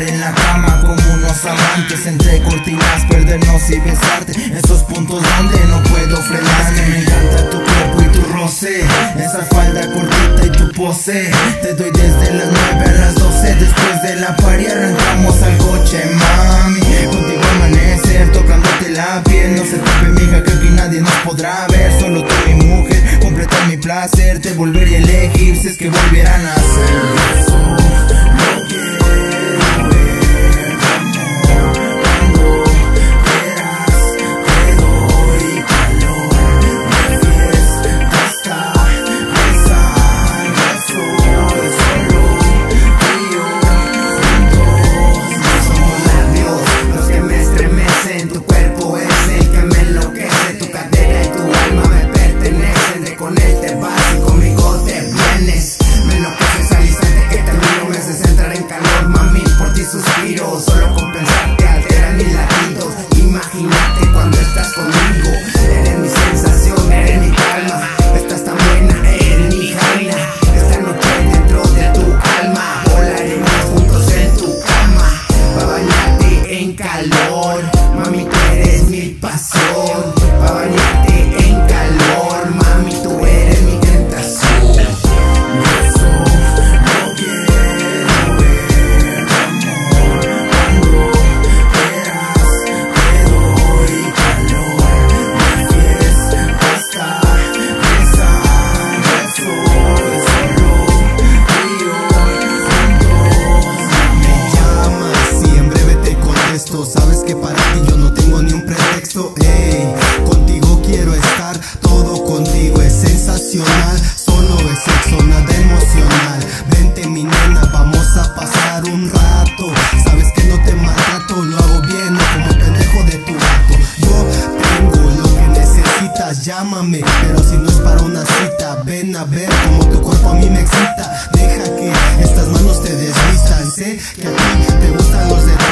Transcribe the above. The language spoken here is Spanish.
en la cama como unos amantes, entre cortinas perdernos y besarte, esos puntos donde no puedo frenar. Que me encanta tu cuerpo y tu roce, esa falda cortita y tu pose. Te doy desde las 9 a las 12, después de la party arrancamos al coche, mami. Contigo amanecer, tocándote la piel, no se tape mija que aquí nadie nos podrá ver, solo tú mi mujer, completar mi placer, te volvería a elegir si es que volvieran a ser. Solo con pensarte alteran mis latidos. Imagínate cuando estás conmigo. Eres mi sensación, eres mi calma. Estás tan buena, eres mi jaina. Esta noche dentro de tu alma volaremos juntos en tu cama, pa' bañarte en calor. Mami, tú eres mi pasión. Pa' bañarte en calor. Mami, tú eres mi tentación. Sabes que para ti yo no tengo ni un pretexto, ey. Contigo quiero estar, todo contigo es sensacional. Solo es sexo, nada emocional. Vente mi nena, vamos a pasar un rato. Sabes que no te maltrato, lo hago bien, no como el pendejo de tu gato. Yo tengo lo que necesitas, llámame, pero si no es para una cita, ven a ver como tu cuerpo a mí me excita. Deja que estas manos te desvistan, sé que a ti te gustan los detalles.